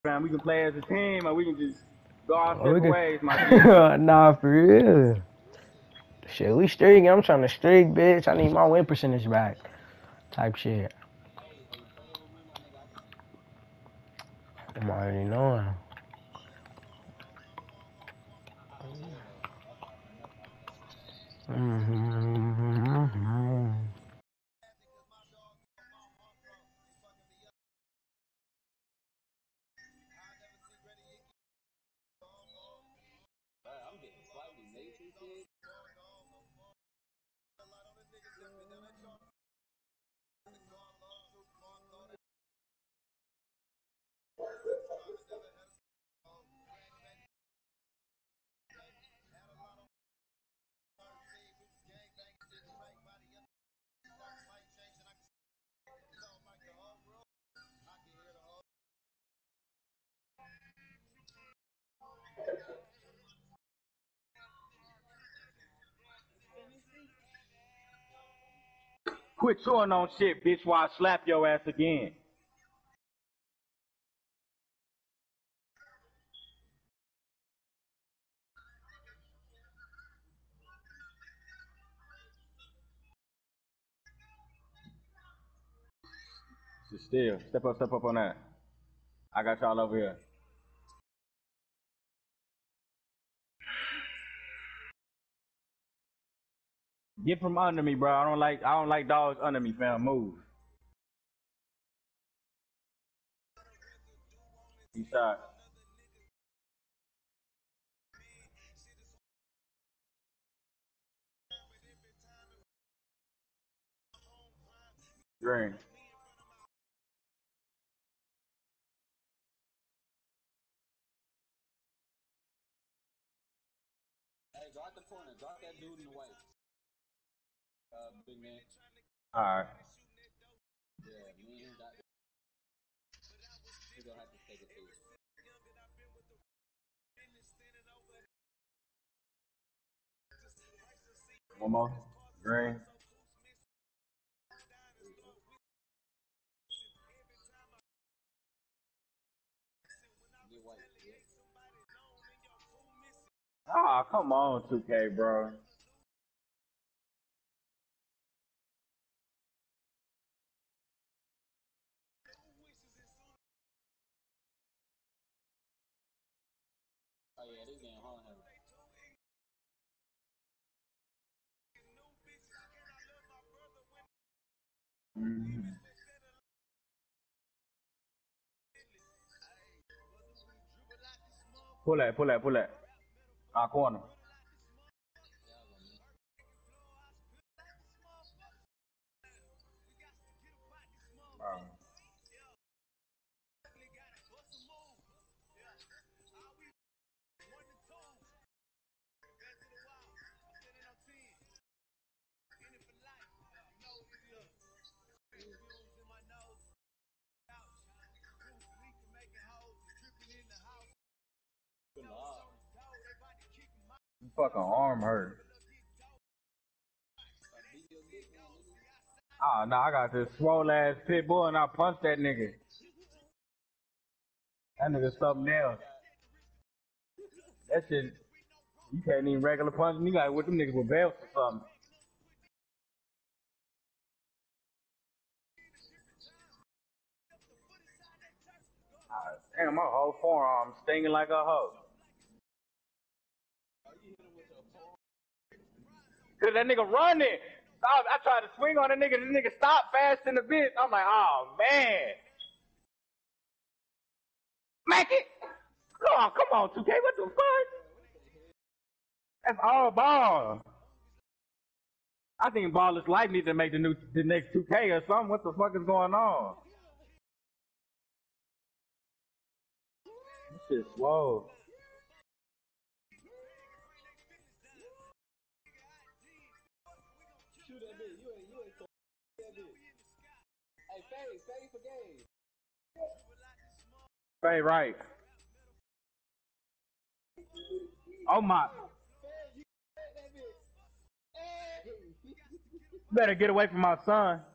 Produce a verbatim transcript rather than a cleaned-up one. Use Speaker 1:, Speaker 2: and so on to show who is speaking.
Speaker 1: Man, we can play as a team, or we can just go our
Speaker 2: Oh, we
Speaker 1: separate
Speaker 2: can...
Speaker 1: ways, my dude.
Speaker 2: Nah, for real. Shit, we streaking. I'm trying to streak, bitch. I need my win percentage back. Type shit. I'm already knowing. Mm-hmm.
Speaker 1: Quit chewing on shit, bitch, while I slap your ass again. Just still. Step up, step up on that. I got y'all over here. Get from under me, bro. I don't like I don't like dogs under me, fam. Move. He shot. Green.
Speaker 3: Hey, drop the corner. Drop that dude in the white. Uh, big man.
Speaker 1: Alright.
Speaker 3: Yeah, me and him got. He gonna have to take it to you.
Speaker 1: One more. Green.
Speaker 3: Get white. Yeah.
Speaker 1: Ah, oh, come on, two K, bro.
Speaker 3: Oh yeah, this game hard him.
Speaker 1: Mm-hmm. Pull that, pull that, pull that. Ah, corner. Um,
Speaker 3: Good luck.
Speaker 1: fucking arm hurt. Ah, no, I got this swole ass pit bull and I punched that nigga. That nigga something else. That shit, you can't even regular punch me. You got with them niggas with belts or something. Ah, damn, my whole forearm stinging like a hoe. Cause that nigga running. I, I tried to swing on the nigga. The nigga stopped fast in the bit. I'm like, oh man. Make it. Come on, come on, two K. What the fuck? That's all ball. I think Baller's Life needs to make the new the next two K or something. What the fuck is going on? This shit's slow.
Speaker 3: Shoot that bitch. You ain't, you ain't so that bitch. Hey, Faye, Faye for game.
Speaker 1: Right, right. Oh my.
Speaker 3: Faye, you that bitch. Hey.
Speaker 1: Better get away from my son.